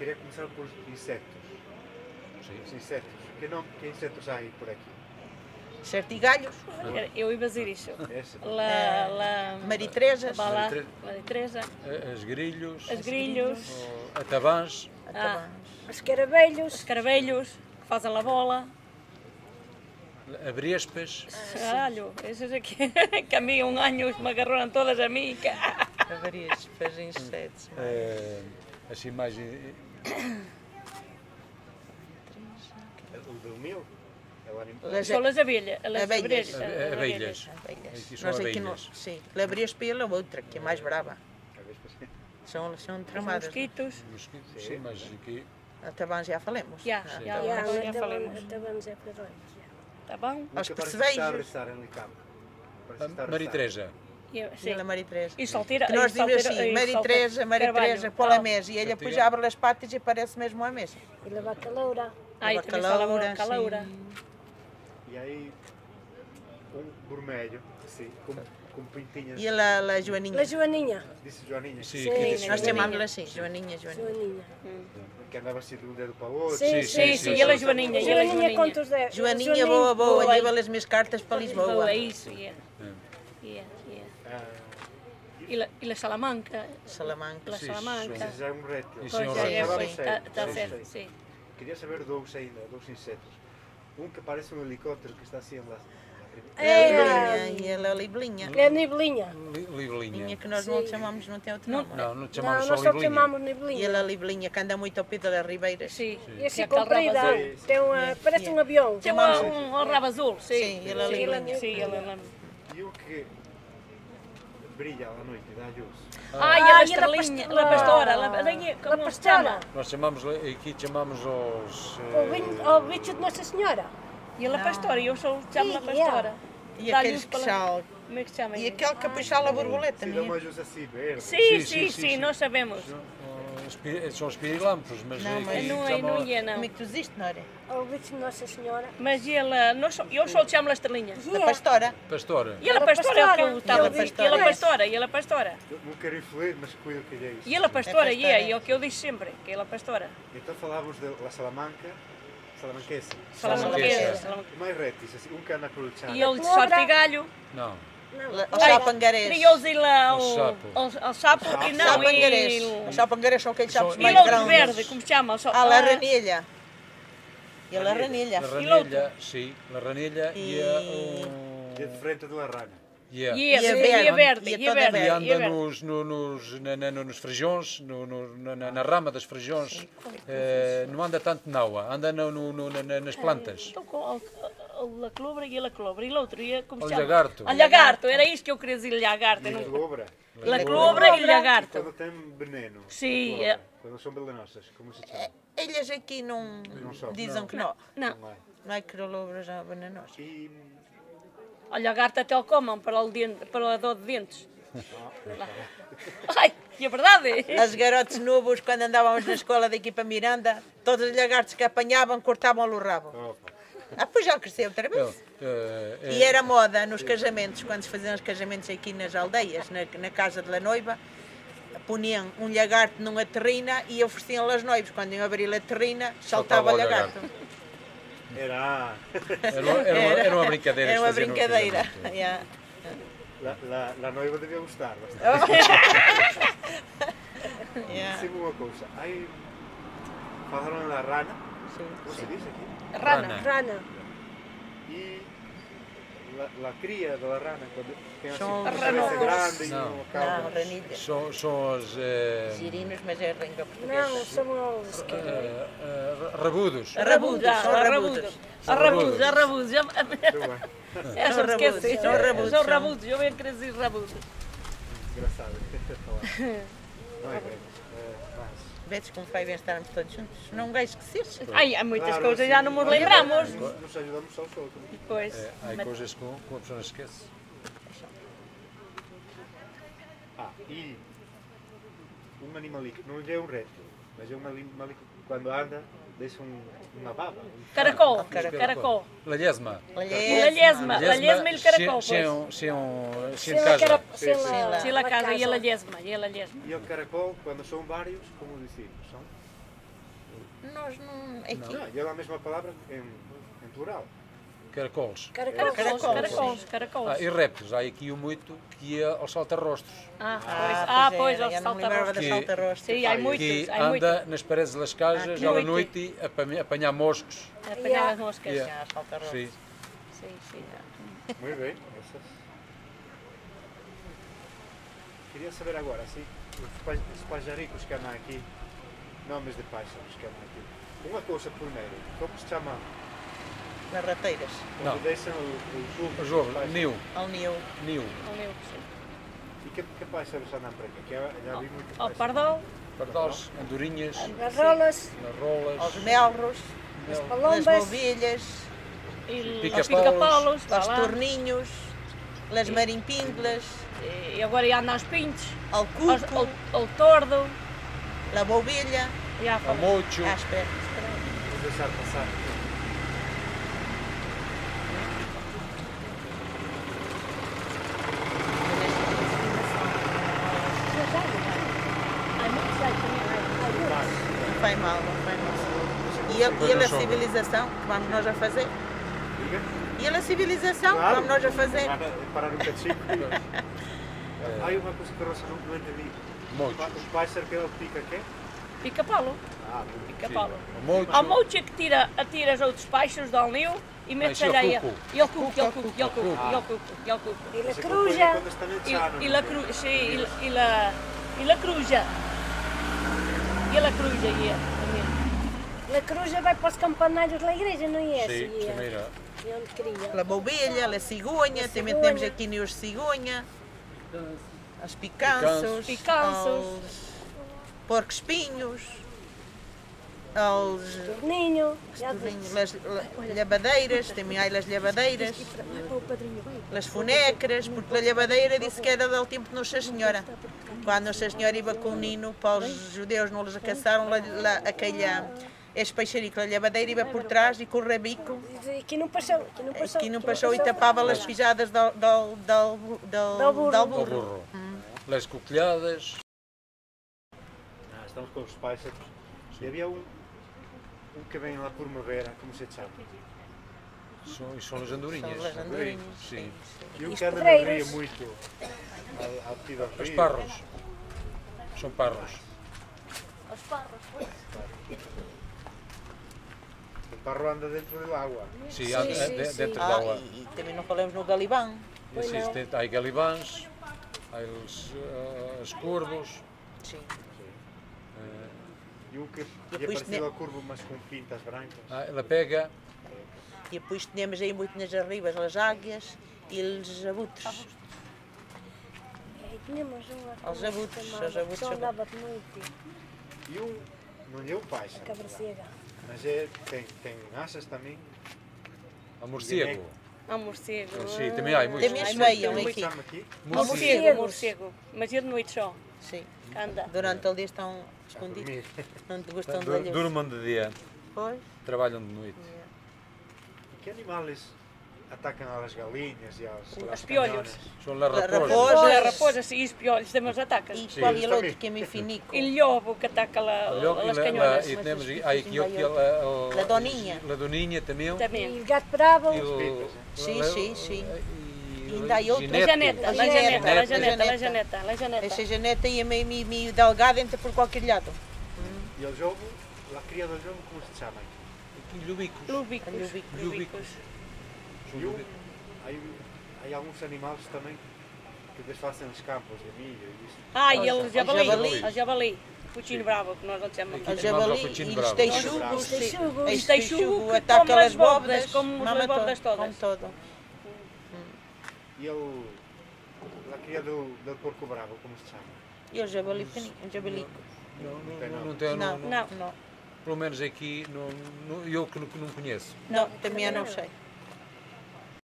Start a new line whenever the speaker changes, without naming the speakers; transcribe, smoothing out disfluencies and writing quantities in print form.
queria começar por insetos.
Sim.
Os insetos. Que insetos há aí por aqui?
Certigalhos,
Eu ia dizer isso.
Esse?
maritresas,
Maritresa,
As grilhos,
as grilhos,
atabãs,
Os caravelhos.
os carabelhos, que fazem a bola.
abrespas,
Caralho, esses aqui, que a mim um ano me agarraram todas a mim.
várias para insetos.
assim mais...
O do mil? É o animal.
São as abelhas.
Abelhas.
Abelhas.
Abelhas.
Aqui são
Nós aqui não,
abelhas.
sim, labrespa e a outra, que é mais brava.
Talvez para
São
Os
tramadas.
mosquitos.
Mosquitos, sim, mas aqui...
Atabãs já falamos.
Já,
Ah,
já.
Já,
falamos.
estávamos a falar.
Tá bom?
Aos
Nunca parece
percevejos.
que está a restar ali campo. Parece que está a restar.
Maritresa.
Sim.
Ela Maritresa.
E salteira.
Que nós
e salteira-
dizemos assim,
e
Maritresa,
salteira-
Maritresa,
carvalho.
pôr a mesa. E ele depois
Certinho.
abre as patas e parece mesmo a mesa.
E leva caloura.
Aí também está a calaura.
E aí, um vermelho, assim, com pintinhas.
E a Joaninha.
La Joaninha.
Disse Joaninha.
Sim,
Sim,
aqui diz
Nós
Joaninha.
chamámos-lhe assim, Joaninha, Joaninha.
Joaninha.
Que andava assim de um dedo para o outro.
Sim,
Sim, sim, e ela é Joaninha. E ela é
Joaninha
Joaninha.
conta os 10.
Joaninha, boa, boa.
Boa.
Leva as minhas cartas para Lisboa.
Boa, é isso, yeah. Yeah.
Ah,
E a Salamanca.
Salamanca.
A
Sim,
Salamanca.
esse já é um réptil.
Isso é um
Pois é,
réptil.
sim,
Sim,
está
sim,
certo,
sim.
sim.
Queria saber dois ainda, dois insetos. Um que parece um helicóptero que está assim lá.
É,
E ela é a Libelinha.
é nebelinha.
Libelinha.
Linha que nós não chamamos, não tem outro nome.
Não te
Não,
chamamos
nós
só
só
Libelinha.
chamamos
E
nebelinha.
ela é a Libelinha, que anda muito ao pé das ribeiras.
Sim.
E assim
É aquele rabo
comprida,
azul.
tem uma, parece um avião.
Tem um rabo azul, sim.
Sim, ela é a Libelinha.
Sim, ela
E o que brilha à noite e dá luz.
Ai,
Ah,
a
e ela
estrelinha,
pastora.
a pastora, como se
pastora.
chama?
Nós chamamos, aqui chamamos os...
O bicho de Nossa Senhora.
E ela pastora, e eu chamo-la
Sim,
pastora.
E
Dá
aqueles
luz
que
pela-
são.
Como é que se chama?
E aquele que puxa a borboleta,
Se dá
não
uma
é?
luz assim verde.
Sim, nós sabemos.
São os pirilampos, mas
Não,
aqui
mas
Não é,
chamam-
não ia, não.
Como é que tu diziste, não era?
O bicho de Nossa Senhora.
Mas ela, eu só chamo-la estrelinha.
Da pastora.
Pastora.
E ela pastora é o que eu estava a
Ela
dizer.
pastora.
E ela pastora, e ela pastora.
Eu não quero influir, mas cuido que é isso.
E ela pastora,
É pastora.
e é o que eu disse sempre, que ela pastora.
Então falávamos de La Salamanca, salamanquesa.
Salamanquesa.
E mais répteis, assim, um que anda por
E ele de sortigalho.
Não.
Os chapangarés.
E eles ir lá
Ao sapo.
ao sapo e não,
Chapangarés.
e
Os chapangarés são aqueles sapos
e
mais
outro
grandes.
verde, como se chama?
Ah, la ranilha. E a ranilha.
La
E outro?
ranilha, sim. La ranilha e a...
E é de frente de la rana.
E a
a
verde,
verde,
e a verde,
e a
e a
toda
verde.
E
verde.
e a
anda
verde.
nos feijões, na rama das feijões. Não anda tanto na água, anda nas plantas.
Então, a cobra e a cobra. E o outro, como se
O
chama?
lagarto.
A lagarto, era isto que eu queria dizer, lagarto.
E a cobra.
La cobra e lagarto.
Quando tem veneno.
Sim,
Cobra.
é.
Quando são venenosas, como se chama?
Eles aqui não
são.
dizem
Não.
que não.
Não,
Não é.
Não é crolobras já venenosos.
E
o lagarto até o comam para a dor de dentes. Ai, que é verdade.
As garotas novos, quando andávamos na escola daqui para Miranda, todos os lagartos que apanhavam, cortavam-lhe o rabo.
opa.
Ah, pois já cresceu outra vez. E era moda nos casamentos, quando se faziam os casamentos aqui nas aldeias, na casa de la noiva, punham um lagarto numa terrina e ofereciam-lhe aos noivos. Quando iam abrir a terrina, saltava o lagarto.
Era
Era uma brincadeira.
Era
que
uma
faziam no
brincadeira.
casamento.
Yeah.
la noiva devia gostar bastante.
Yeah.
Diga uma coisa, aí falaram da rana,
Sim.
como se diz aqui?
Rana.
Rana.
E la cria da rana, quando tem assim
São
uma
os
cabeça
ranos.
grande e
Não.
uma
Não,
cauda.
ranilhas.
São os
Girinos, mas é ringa portuguesa.
Não, são os
rabudos.
Rabudos, são rabudos.
Arrabudos.
Muito bem,
Essa me esqueci.
São rabudos,
São
são.
rabudos, eu bem queria dizer rabudos.
engraçado. Não é grande, mas...
Vedes como vai bem estarmos todos juntos? Não um gajo esquecer-se.
Ai, há muitas
Claro,
coisas,
sim.
já não nos lembramos.
Nos ajudamos aos outros.
Pois.
Há coisas que a pessoa não esquece.
E um animalico, não é um réptil, mas é um animalico que quando anda deixa uma baba.
Caracol.
Caracol.
Caracol.
La lesma.
Lalhesma. Lalhesma e o caracol, pois.
Sem casa.
Sim, a casa e a lalhesma. E a lalhesma.
E o caracol, quando são vários, como decimos, são
Nós não. Aqui.
Não, e é a mesma palavra em plural.
Caracoles.
Caracoles.
E répteis. Há aqui muito que é aos saltarrostos.
Pois,
eu não me lembrava
salta-rostos.
das saltarostas.
Sim, há muitos,
Que
há muitos.
anda nas paredes das casas à noite a apanhar moscos.
Apanhar as moscas.
Yeah.
As saltarostas.
Sim.
Sim.
Muito bem. Queria saber agora, assim, os pajaricos que andam aqui, nomes de pássaros que andam aqui. Uma coisa primeiro, como se chama?
Nas rateiras.
Quando
Não.
deixam o
O
jogo.
jogo, Nil.
Ao Nil.
E que pássaros andam por aqui? Que já vi muito
Ao
pássaros.
pardal,
Pardais, andorinhas,
As rolas,
narrolas,
Aos melros.
as
Nas
palombas,
bovilhas.
e
Pica-paus,
pica-paus,
Aos torninhos. Las marimpíndlas.
e agora ia andar aos pintos,
Ao cuco.
ao tordo.
La bovilha.
ao mocho.
Espera.
Vou deixar passar.
Há muitos aí também.
Não faz mal, não faz mal. E a civilização que vamos nós a fazer?
Diga.
E a civilização que
Claro.
vamos nós a fazer?
Parar um bocadinho. Há uma coisa que eu não entendi.
Mocho.
O pássaro que ele pica quê?
Pica-palo.
Pica-palo.
O mocho.
Há mocha que atira os outros peixes do alnil e mete
isso é o
areia.
cuco.
E o cuco.
e la
Coruja.
cruja,
E la cruja, sim, e la cruja. E la cruja, também.
la cruja vai para os campanários da igreja, não é?
Sim,
Assim,
também era.
é onde queria.
A bovilha, a cigonha, também
cigonha.
temos aqui nos cigonha, os picanços,
Picanços.
os porco-espinhos, os
Torninho,
as lhavadeiras, também há as lhavadeiras,
o padrinho vai.
as funecras, porque a lhavadeira disse que era do tempo de Nossa Senhora. Quando Nossa Senhora ia com o Nino, para os judeus não lhes caçaram este peixarico, a lhavadeira ia por trás e com o rabico.
Aqui não passou,
Aqui não passou e tapava as pijadas do
Ao
burro.
burro. Las coquilhadas.
Estamos com os pássaros. E havia um que vem lá por Mavera, como se chama?
São as andorinhas.
São as andorinhas.
Sim.
E um
Os
que anda no
pedreiros.
rio muito, ao pedido ao
Os
rio.
parros. São parros.
Os parros.
O parro anda dentro da água.
Sim, dentro da água.
E também não falamos no galibão.
Existe, há galibãs, há os corvos.
Sim.
E um que é
depois
parecido ao curvo, mas com pintas brancas.
Ela pega.
E depois temos aí muito nas arribas as águias e os abutres.
Tínhamos uma
Aos abutres,
chamada,
aos abutres.
só andava de noite,
E um, não é o pássaro,
cabra cega.
mas tem asas também.
A morcego.
Há morcego.
Sim, também há muitos.
Também
Há
veiam
Como é
aqui.
que chama aqui?
Morcego. Mas é de noite só.
Sim.
Anda.
Durante o dia estão escondidos.
Dormir.
Não te gostam de olhos.
Durmam de dia,
Pois.
trabalham de noite.
E que animais atacam as galinhas e
Os piolhos.
São las
Raposas.
raposas.
A raposa, sim, os piolhos também os atacam.
E
Sim.
qual é o outro
Também.
que é meio finico?
E lobo que ataca as canhonas.
E temos aqui
La doninha.
a doninha também.
Também.
E o gato bravo,
E o-
Sim, sim, sim.
E
ainda há outro.
La janeta, la janeta.
Essa janeta ia meio delgada, entra por qualquer lado.
E o jogo, a cria do jogo, como se chama aqui?
Aqui lubicos.
Lúbicos.
E há alguns animais também que desfazem os campos de milho e isso.
E o
javali.
javali. O javali. Putinho bravo, que nós não chamamos
O
aqui.
javali
Putinho
e
bravo.
os teixugos.
texugos,
Os
teixugo que
ataca
come
as
as bóvedas,
bóvedas,
come as
mama
bóvedas
todo,
todas.
come todo.
E a cria do porco bravo, como se chama?
E o javali pequenino, o javalico.
Não tem,
Não,
não,
não.
pelo menos aqui, eu que não conheço.
Não, também eu não sei.